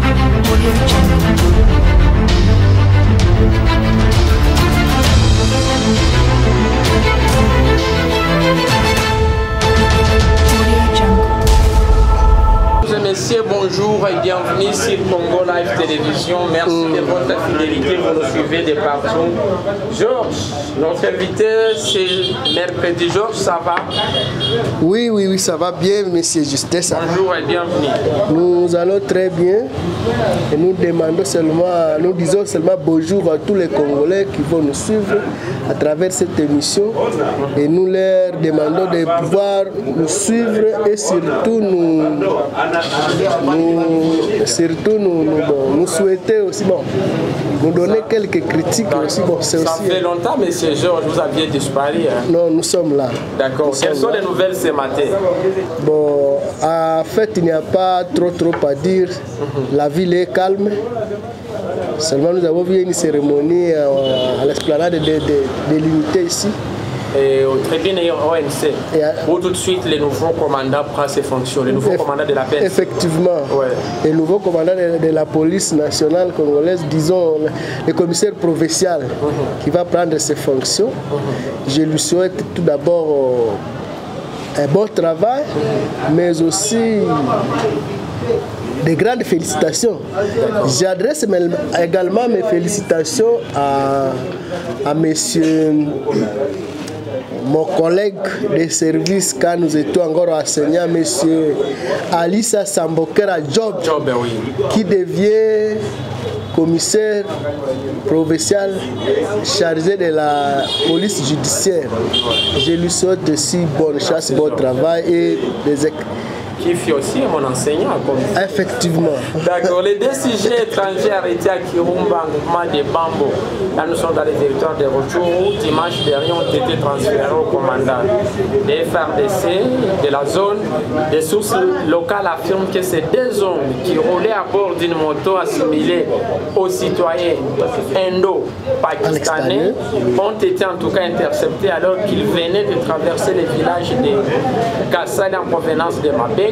Messieurs, bonjour et bienvenue sur Congo Live Télévision. Merci de votre fidélité, vous nous suivez de partout. Georges, notre invité, c'est mercredi. Georges, ça va? Oui, ça va bien, monsieur Justin. Bonjour et bienvenue. Nous allons très bien et nous disons seulement bonjour à tous les Congolais qui vont nous suivre à travers cette émission et nous leur demandons de pouvoir nous suivre et surtout nous souhaiter aussi, nous donner quelques critiques aussi. Ça fait longtemps, monsieur Georges, vous aviez disparu. Hein? Non, nous sommes là. D'accord. Quelles sont les nouvelles ce matin? Bon, en fait, il n'y a pas trop à dire. La ville est calme. Seulement, nous avons vu une cérémonie à l'esplanade de l'unité ici. Et au tribune ONC, où tout de suite le nouveau commandant prend ses fonctions, le nouveau commandant de la paix. Effectivement, le nouveau commandant de la police nationale congolaise, disons le commissaire provincial qui va prendre ses fonctions. Je lui souhaite tout d'abord un bon travail, mais aussi de grandes félicitations. J'adresse également mes félicitations à monsieur mon collègue de service quand nous étions encore enseignants, M. Alissa Sambokera Job, qui devient commissaire provincial chargé de la police judiciaire. Je lui souhaite aussi bonne chance, bon travail et des qui fut aussi mon enseignant. Effectivement. D'accord. Les deux sujets étrangers arrêtés à Kirumba, mouvement de Bambo, là nous sommes dans les territoires de retour où dimanche dernier ont été transférés au commandant des FRDC de la zone. Des sources locales affirment que ces deux hommes qui roulaient à bord d'une moto assimilée aux citoyens indo-pakistanais ont été en tout cas interceptés alors qu'ils venaient de traverser les villages de Kassali en provenance de Mabé.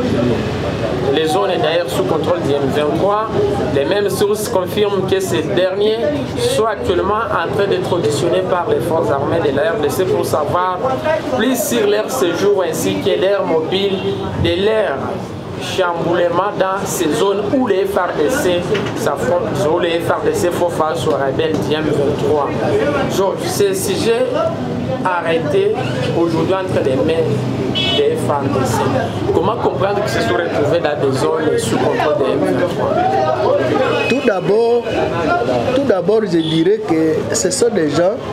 Les zones est d'ailleurs sous contrôle du M23. Les mêmes sources confirment que ces derniers sont actuellement en train d'être auditionnés par les forces armées de la RDC pour savoir plus sur leur séjour ainsi que l'air mobile de l'air chamboulement dans ces zones où les FARDC s'affrontent, où les FARDC font face aux rebelles du M23. Georges, ces sujets arrêtés aujourd'hui entre les mains des FARDC. Comment comprendre qu'ils se sont retrouvés dans des zones sous contrôle des M23? Tout d'abord, je dirais que ce sont des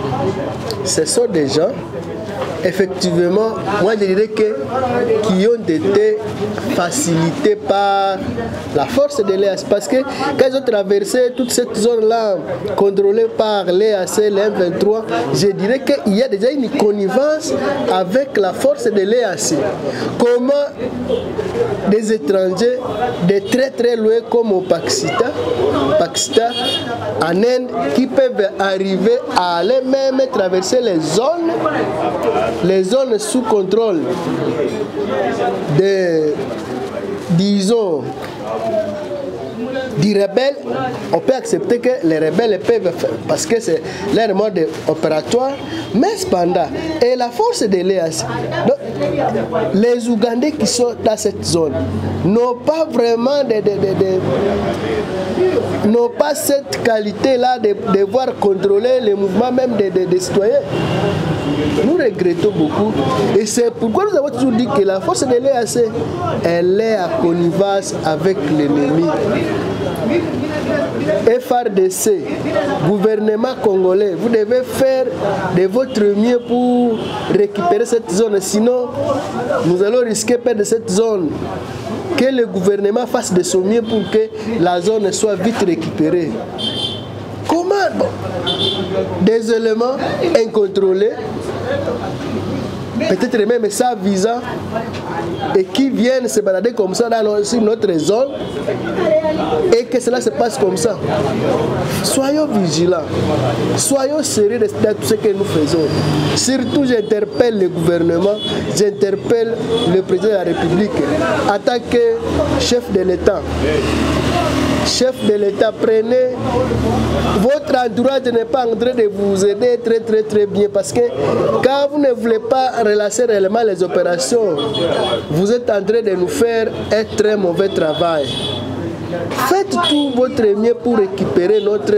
gens, effectivement, moi je dirais qui ont été facilités par la force de l'EAC. Parce que quand ils ont traversé toute cette zone-là contrôlée par l'EAC, les M23, je dirais qu'il y a déjà une connivence avec la force de l'EAC. Comment des étrangers de très loin comme au Pakistan, en Inde, qui peuvent arriver à aller même traverser les zones sous contrôle disons, des rebelles, on peut accepter que les rebelles peuvent faire, parce que c'est leur mode opératoire, mais cependant, et la force de l'EAC, les Ougandais qui sont dans cette zone n'ont pas vraiment n'ont pas cette qualité-là de devoir contrôler les mouvements même des citoyens. Nous regrettons beaucoup et c'est pourquoi nous avons toujours dit que la force de l'EAC, elle est à connivence avec l'ennemi. FARDC, gouvernement congolais, vous devez faire de votre mieux pour récupérer cette zone, sinon nous allons risquer de perdre cette zone. Que le gouvernement fasse de son mieux pour que la zone soit vite récupérée. Comment des éléments incontrôlés, peut-être même sans visa, et qui viennent se balader comme ça dans notre zone, et que cela se passe comme ça. Soyons vigilants, soyons sérieux dans tout ce que nous faisons. Surtout, j'interpelle le gouvernement, j'interpelle le président de la République en tant que chef de l'État. chef de l'État, prenez, votre entourage n'est pas en train de vous aider très bien, parce que quand vous ne voulez pas relancer réellement les opérations, vous êtes en train de nous faire un très mauvais travail. Faites tout votre mieux pour récupérer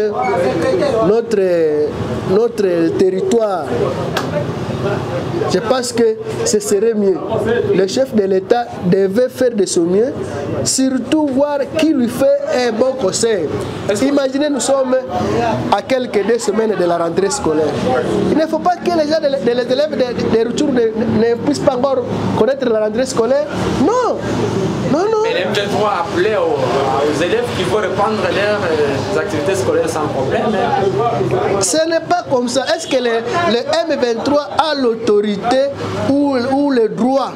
notre territoire. Je pense que ce serait mieux. Le chef de l'État devait faire de son mieux, surtout voir qui lui fait un bon conseil. Imaginez, nous sommes à quelques 2 semaines de la rentrée scolaire. Il ne faut pas que les gens, les élèves de retour ne puissent pas encore connaître la rentrée scolaire. Non, non, non. Mais les M23 appelaient aux élèves qui vont reprendre leurs activités scolaires sans problème. Ce n'est pas comme ça. Est-ce que le M23 a l'autorité ou le droit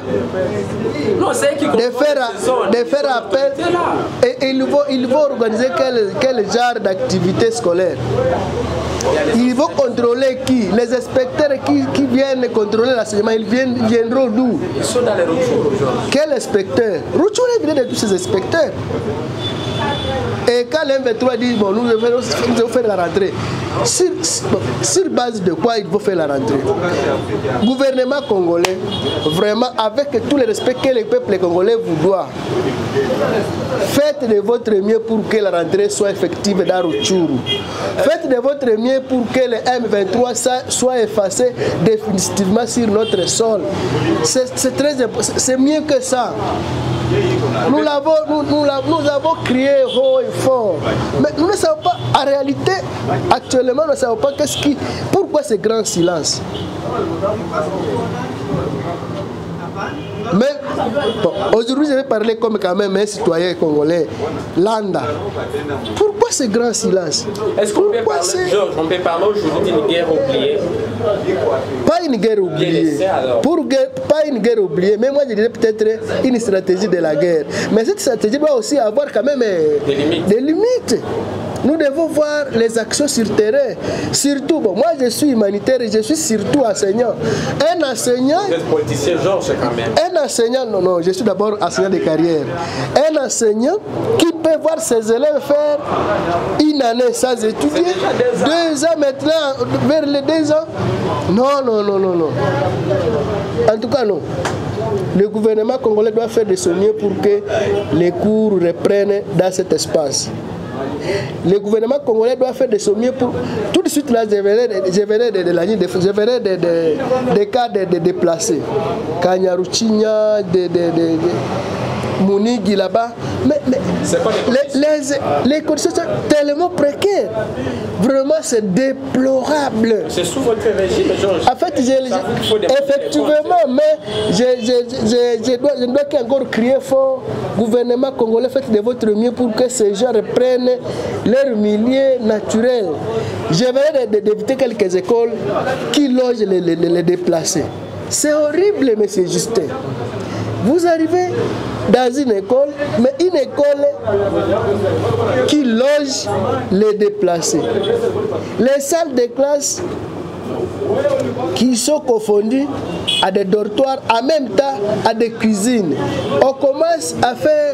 de faire appel et ils vont organiser quel genre d'activité scolaire? Ils vont contrôler qui? Les inspecteurs qui viennent contrôler l'enseignement, ils viendront d'où? Ils sont dans les Rutshuru aujourd'hui. Quel inspecteur? Rutshuru vient de tous ces inspecteurs. Et quand l'M23 dit, bon, nous devons faire la rentrée, sur base de quoi il faut faire la rentrée? Gouvernement congolais, vraiment, avec tout le respect que le peuple congolais vous doit, faites de votre mieux pour que la rentrée soit effective dans Rutshuru. Faites de votre mieux pour que le M23 soit effacé définitivement sur notre sol. C'est mieux que ça. Nous avons crié haut et fort. Mais nous ne savons pas, en réalité, actuellement, nous ne savons pas pourquoi ce grand silence. Mais bon, aujourd'hui, je vais parler comme quand même un citoyen congolais, Landa. Pourquoi ce grand silence? Est-ce qu'on peut parler aujourd'hui d'une guerre oubliée? Pas une guerre oubliée. Pas une guerre oubliée, mais moi je dirais peut-être une stratégie de la guerre. Mais cette stratégie doit aussi avoir quand même des limites. Nous devons voir les actions sur le terrain. Surtout, bon, moi je suis humanitaire et je suis surtout enseignant. Un enseignant... Vous êtes politicien, Georges, quand même. Un enseignant, non, je suis d'abord enseignant de carrière. Un enseignant qui peut voir ses élèves faire une année sans étudier, 2 ans maintenant, vers les 2 ans. Non. En tout cas, non. Le gouvernement congolais doit faire de son mieux pour que les cours reprennent dans cet espace. Le gouvernement congolais doit faire de son mieux pour... Tout de suite là, je verrai des cas de déplacés. Kanyaruchinya, Mounigi là-bas. Mais les conditions sont tellement précaires. Vraiment, c'est déplorable. C'est sous votre régime, Georges. En fait, effectivement, mais je ne dois qu'encore crier fort. Gouvernement congolais, faites de votre mieux pour que ces gens reprennent leur milieu naturel. Je vais d'éviter quelques écoles qui logent les déplacés. C'est horrible, monsieur Justin. Vous arrivez dans une école, mais une école qui loge les déplacés. Les salles de classe qui sont confondues à des dortoirs, en même temps à des cuisines. On commence à faire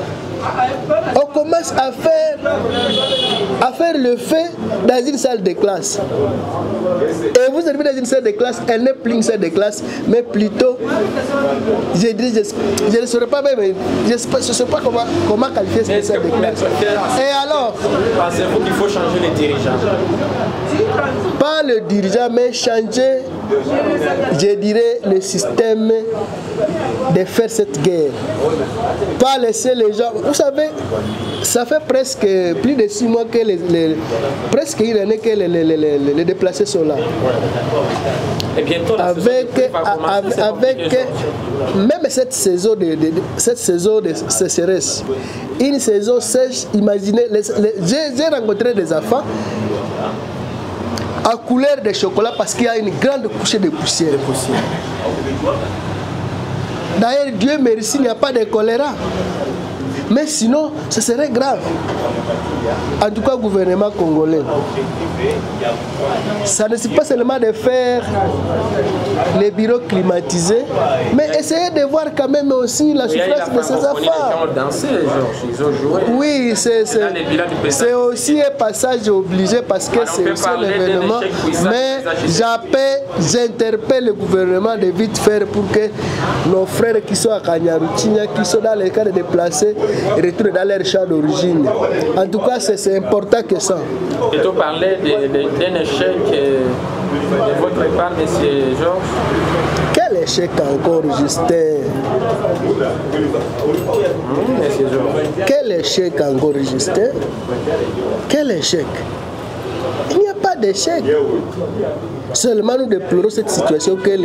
le feu dans une salle de classe. Et vous arrivez dans une salle de classe, elle n'est plus une salle de classe, mais plutôt, je ne saurais pas même, je ne sais pas comment qualifier cette salle de classe. Et alors, pensez-vous qu'il faut changer les dirigeants? Pas le dirigeant, mais changer, je dirais, le système de faire cette guerre. Pas laisser les gens... Vous savez, ça fait presque plus de 6 mois que presque une année que les déplacés sont là. Et bientôt, même cette saison de sécheresse, une saison sèche, imaginez, j'ai rencontré des enfants à couleur de chocolat parce qu'il y a une grande couche de poussière. D'ailleurs, Dieu merci, il n'y a pas de choléra. Mais sinon, ce serait grave. En tout cas, le gouvernement congolais, ça ne suffit pas seulement de faire les bureaux climatisés, mais essayer de voir quand même aussi la souffrance de ces affaires. Oui, c'est aussi un passage obligé parce que c'est aussi un événement. Mais j'interpelle le gouvernement de vite faire pour que nos frères qui sont à Kanyaruchinya, qui sont dans les cas de déplacés, retournent dans leur champ d'origine. En tout cas, c'est important que ça. Et tu parlais d'un échec de votre part, M. Georges. Quel échec encore, Justin? Quel échec encore, Justin? Quel échec? Il n'y a pas d'échec. Seulement nous déplorons cette situation que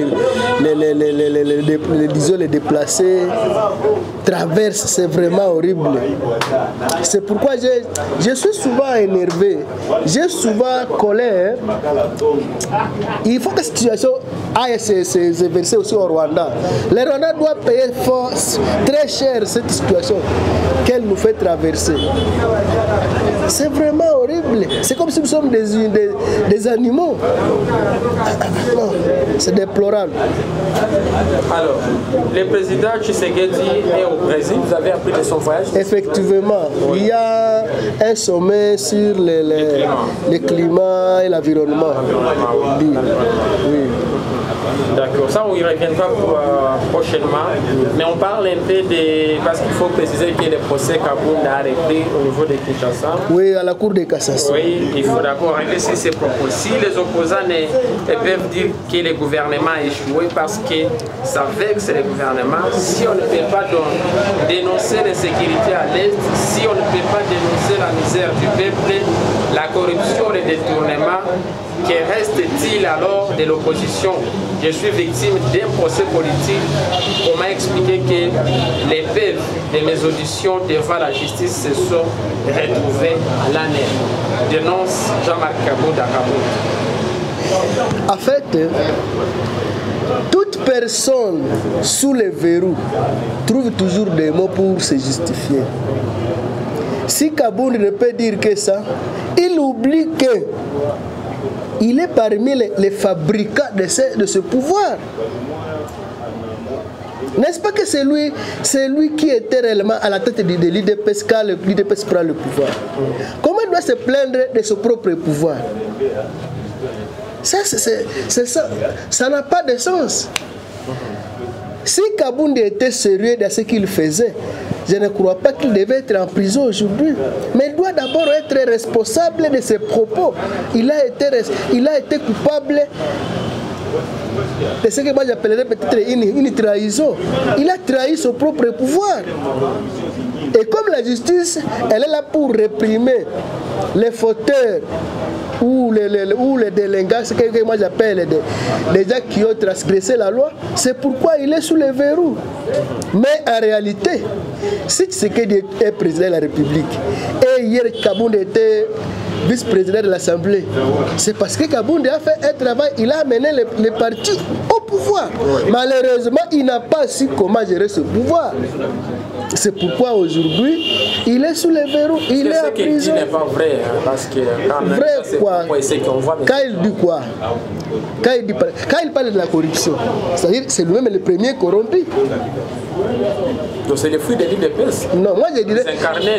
les déplacés traversent. C'est vraiment horrible. C'est pourquoi je suis souvent énervé. J'ai souvent colère. Il faut que cette situation aille se verser aussi au Rwanda. Le Rwanda doit payer très cher cette situation qu'elle nous fait traverser. C'est vraiment horrible. C'est comme si nous sommes des animaux. Non, c'est déplorable. Alors, le président Tshisekedi est au Brésil. Vous avez appris de son voyage? Effectivement, oui. Il y a un sommet sur le climat et l'environnement. Oui. D'accord, ça on y reviendra prochainement. Mais on parle un peu de... Parce qu'il faut préciser que le procès Kabunda a repris au niveau de Kinshasa. Oui, à la Cour de cassation. Oui, il faut d'abord régler ces propos. Si les opposants peuvent dire que le gouvernement a échoué parce que ça vexe le gouvernement, si on ne peut pas dénoncer l'insécurité à l'Est, si on ne peut pas dénoncer la misère du peuple, la corruption, le détournement, que reste-t-il alors de l'opposition? Je suis victime d'un procès politique. Comment expliquer que les preuves de mes auditions devant la justice se sont retrouvées à l'année? Dénonce Jean-Marc Kabunda. En fait, toute personne sous les verrous trouve toujours des mots pour se justifier. Si Kabunda ne peut dire que ça, il oublie que il est parmi les fabricants de ce pouvoir. N'est-ce pas que c'est lui qui était réellement à la tête de l'IDPS quand l'IDPS prend le pouvoir? Comment il doit se plaindre de son propre pouvoir? Ça n'a pas de sens. Si Kabunda était sérieux dans ce qu'il faisait, je ne crois pas qu'il devait être en prison aujourd'hui. Mais il doit d'abord être responsable de ses propos. Il a été coupable de ce que moi j'appellerais peut-être une trahison. Il a trahi son propre pouvoir. Et comme la justice, elle est là pour réprimer les fauteurs ou les délinquants, ce que moi j'appelle des gens qui ont transgressé la loi, c'est pourquoi il est sous les verrous. Mais en réalité, si Tshisekedi est président de la République et hier Kabunda était vice-président de l'Assemblée, c'est parce que Kabunda a fait un travail, il a amené les partis au pouvoir. Malheureusement, il n'a pas su comment gérer ce pouvoir. C'est pourquoi aujourd'hui, il est sous les verrous, il est en prison. Ce n'est pas vrai, parce que quand même, vrai quoi? Quand il dit quoi? Quand il parle de la corruption, c'est-à-dire c'est lui-même le premier corrompu. Donc c'est le fruit de l'IDPS. Non, moi je dirais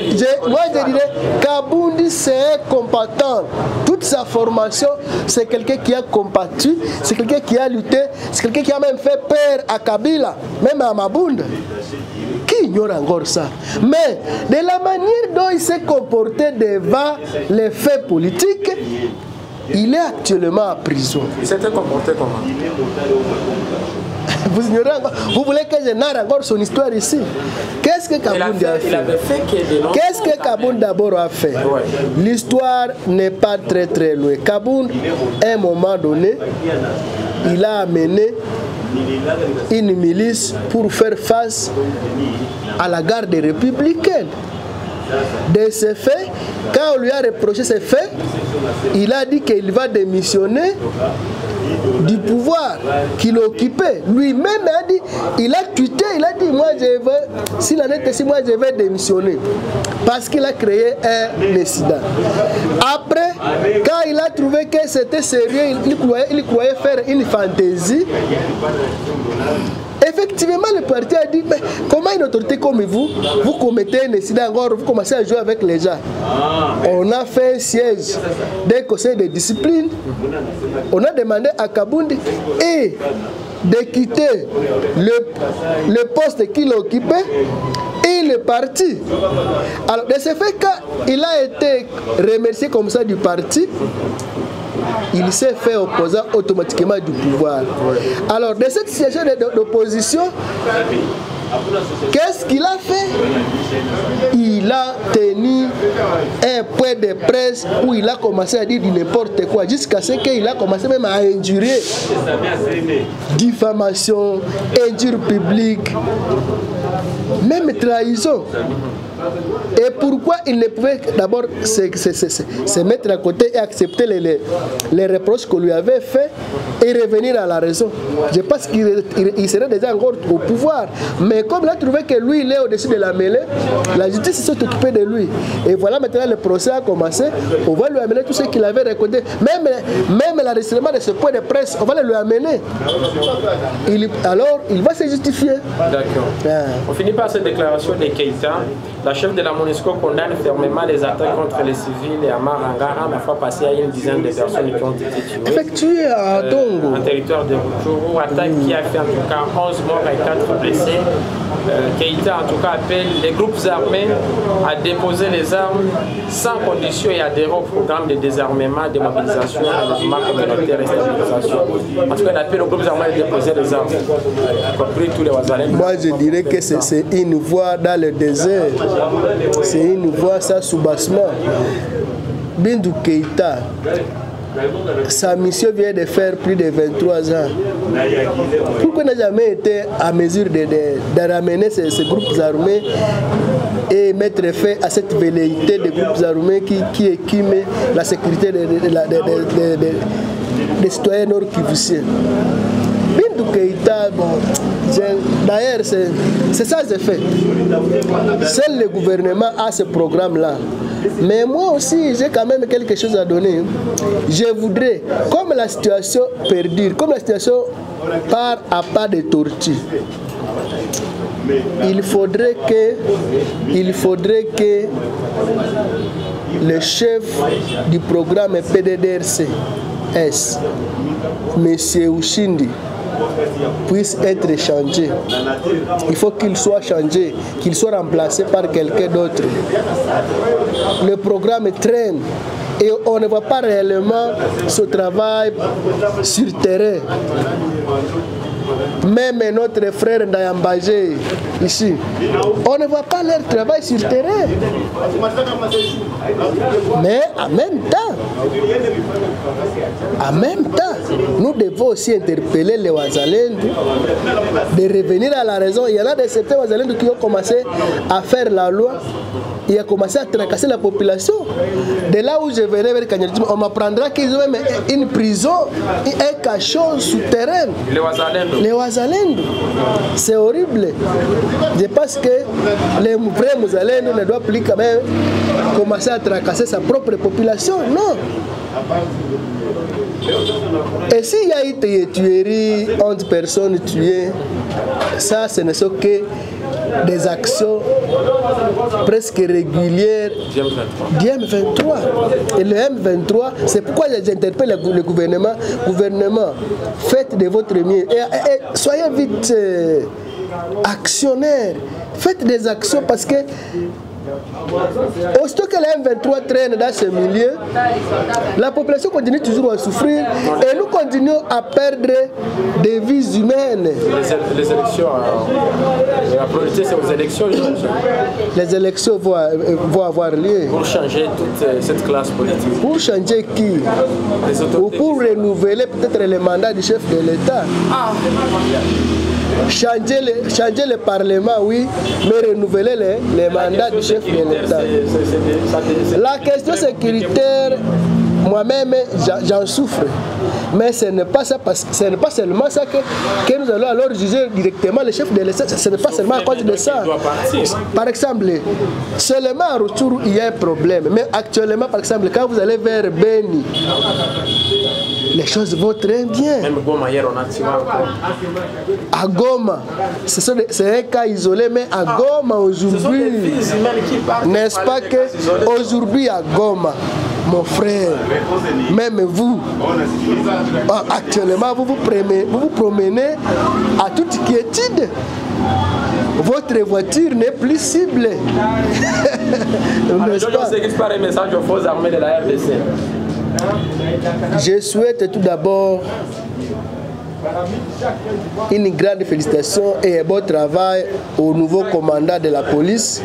Kabunda c'est un combattant. Toute sa formation, c'est quelqu'un qui a combattu, c'est quelqu'un qui a lutté, c'est quelqu'un qui a même fait peur à Kabila, même à Mabunda. Qui ignore encore ça? Mais de la manière dont il s'est comporté devant les faits politiques, il est actuellement en prison. Il s'était comporté comment? Vous ignorez encore. Vous voulez que je narre encore son histoire ici? Qu'est-ce que Kabunda a fait? Qu'est-ce que Kabunda d'abord a fait? Ouais. L'histoire n'est pas très très loin. Kabunda, à un moment donné, il a amené une milice pour faire face à la garde républicaine. De ces faits, quand on lui a reproché ces faits, il a dit qu'il va démissionner du pouvoir qu'il occupait. Lui-même a dit, il a tweeté, il a dit, moi je veux, s'il en est ainsi, moi je vais démissionner. Parce qu'il a créé un incident. Après, quand il a trouvé que c'était sérieux, il croyait faire une fantaisie. Effectivement, le parti a dit, mais comment une autorité comme vous, vous commettez un incident encore, vous commencez à jouer avec les gens. On a fait un siège d'un conseil de discipline. On a demandé à Kabundi et de quitter le poste qu'il occupait et le parti. Alors, de ce fait, quand il a été remercié comme ça du parti, il s'est fait opposant automatiquement du pouvoir. Alors, de cette situation d'opposition, qu'est-ce qu'il a fait? Il a tenu un point de presse où il a commencé à dire du n'importe quoi, jusqu'à ce qu'il a commencé même à injurier. Diffamation, injure publique, même trahison. Et pourquoi il ne pouvait d'abord se mettre à côté et accepter les reproches qu'on lui avait fait et revenir à la raison? Je pense qu'il serait déjà encore au pouvoir. Mais comme il a trouvé que lui, il est au-dessus de la mêlée, la justice s'est occupée de lui. Et voilà, maintenant le procès a commencé. On va lui amener tout ce qu'il avait récolté. Même l'enregistrement de ce point de presse, on va le lui amener. Alors, il va se justifier. D'accord. On finit par cette déclaration de Keïta. La chef de la MONUSCO condamne fermement les attaques contre les civils et à Marangara. La fois passée, il y a une dizaine de personnes qui ont été tuées. Effectuées à Tongo. En territoire de Rutshuru. Attaque qui a fait en tout cas 11 morts et 4 blessés. Keïta en tout cas appelle les groupes armés à déposer les armes sans condition et adhérer au programme de désarmement, de mobilisation, de mouvement communautaire et stabilisation. En tout cas, il appelle aux groupes armés de déposer les armes, y compris tous les Wazalais. Moi, je dirais que c'est une voie dans le désert. C'est une voie sans soubassement. Bintou Keïta, sa mission vient de faire plus de 23 ans. Pourquoi il n'a jamais été à mesure de ramener ces groupes armés et mettre fin à cette velléité des groupes armés qui écument la sécurité des citoyens nord-kivusiens? Bintou Keïta, bon, d'ailleurs, c'est ça c'est fait. Seul le gouvernement a ce programme-là. Mais moi aussi, j'ai quand même quelque chose à donner. Je voudrais, comme la situation perdure, comme la situation part à pas de tortue, il faudrait que le chef du programme PDDRCS, M. Ushindi, puisse être changé. Il faut qu'il soit changé, qu'il soit remplacé par quelqu'un d'autre. Le programme traîne et on ne voit pas réellement ce travail sur terrain. Même notre frère Ndayambagé ici, on ne voit pas leur travail sur terrain. Mais en même temps, nous devons aussi interpeller les Wazalendo de revenir à la raison. Il y en a certains Wazalendo qui ont commencé à faire la loi et a commencé à tracasser la population. De là où je verrai vers Kanyarjim, on m'apprendra qu'ils ont même une prison, un cachot souterrain. Les Wazalendo. C'est horrible. Je pense que les vrais Wazalendo ne doivent plus quand même commencer à tracasser sa propre population. Non. Et s'il y a eu des tueries, 11 personnes tuées, ça ce ne sont que des actions presque régulières du M23. Et le M23, c'est pourquoi j'interpelle le gouvernement. Gouvernement, faites de votre mieux et soyez vite actionnaires. Faites des actions parce que aussitôt que le M23 traîne dans ce milieu, la population continue toujours à souffrir et nous continuons à perdre des vies humaines. Les élections, la priorité c'est aux élections. Les élections vont avoir lieu. Pour changer toute cette classe politique. Pour changer qui? Ou pour renouveler peut-être le mandat du chef de l'État. Changer le Parlement, oui, mais renouveler les mandats du chef de l'État. La question sécuritaire moi-même, j'en souffre. Mais ce n'est pas seulement ça que nous allons alors juger directement le chef de l'État. Ce n'est pas seulement à cause de ça. Par exemple, seulement à retour, il y a un problème. Mais actuellement, par exemple, quand vous allez vers Beni, les choses vont très bien. Même Goma, hier, on a tiré encore. À Goma, c'est un cas isolé, mais à Goma aujourd'hui, n'est-ce pas qu'aujourd'hui à Goma, mon frère, même vous, actuellement, vous vous promenez à toute quiétude. Votre voiture n'est plus ciblée. N'est-ce pas? Je par un message aux forces armées de la RDC. Je souhaite tout d'abord une grande félicitation et un bon travail au nouveau commandant de la police,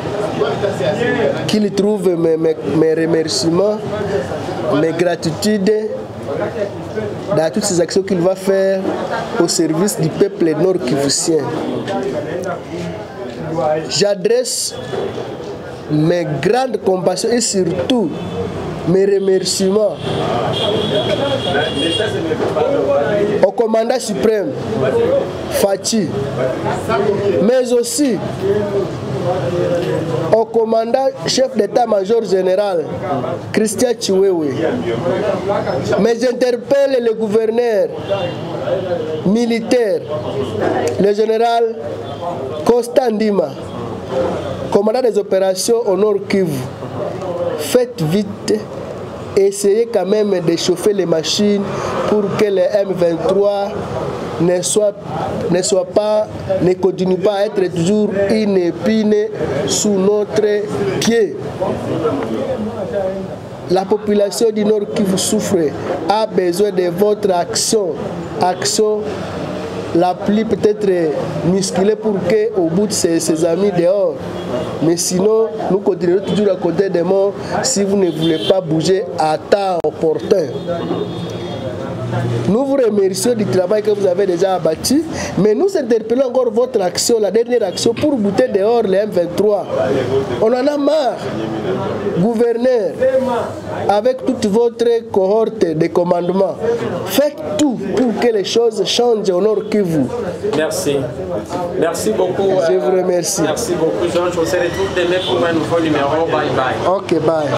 qu'il trouve mes remerciements, mes gratitudes dans toutes ces actions qu'il va faire au service du peuple nord-kivusien. J'adresse mes grandes compassions et surtout mes remerciements au commandant suprême Fachi, mais aussi au commandant chef d'état-major général Christian Chiwewe. Mais j'interpelle le gouverneur militaire, le général Costa Ndima, commandant des opérations au Nord Kivu. Faites vite, essayez quand même de chauffer les machines pour que les M23 ne continuent pas à être toujours une épine sous notre pied. La population du Nord Kivu souffre, a besoin de votre action la plus peut-être musclée pour qu'au bout de ses amis dehors. Mais sinon, nous continuerons toujours à compter des morts si vous ne voulez pas bouger à temps opportun. Nous vous remercions du travail que vous avez déjà abattu, mais nous interpellons encore votre action, la dernière action, pour bouter dehors les M23. On en a marre, gouverneur, avec toute votre cohorte de commandement. Faites tout pour que les choses changent au Nord Kivu. Merci. Merci beaucoup. Je vous remercie. Merci beaucoup, Jean. Je vous retrouve demain pour un nouveau numéro. Bye bye. Ok, bye.